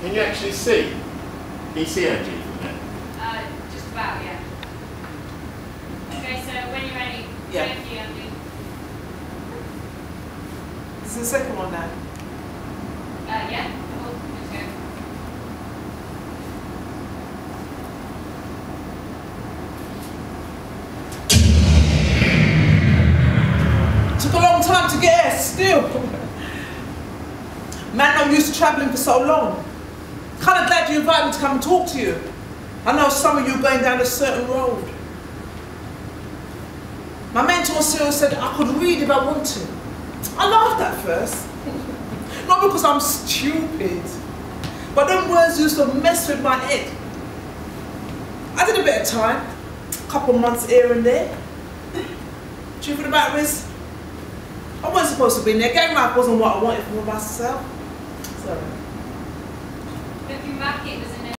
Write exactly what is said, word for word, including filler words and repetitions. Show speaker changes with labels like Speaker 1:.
Speaker 1: Can you actually see E C O G from there?
Speaker 2: Uh, just about, yeah. Okay, so when you're ready,
Speaker 3: Yeah.
Speaker 2: thank you, Andy.
Speaker 3: This is the second one now.
Speaker 2: Uh, yeah, cool, let's go.
Speaker 3: Took a long time to get here, still. Man, I'm used to travelling for so long. Kind of glad you invited me to come and talk to you. I know some of you are going down a certain road. My mentor Cyril said I could read if I wanted. I laughed at first. Not because I'm stupid, but them words used to mess with my head. I did a bit of time, a couple of months here and there. Truth of the matter is, I wasn't supposed to be in there. Gang life wasn't what I wanted for myself. Sorry.
Speaker 2: Looking back, it was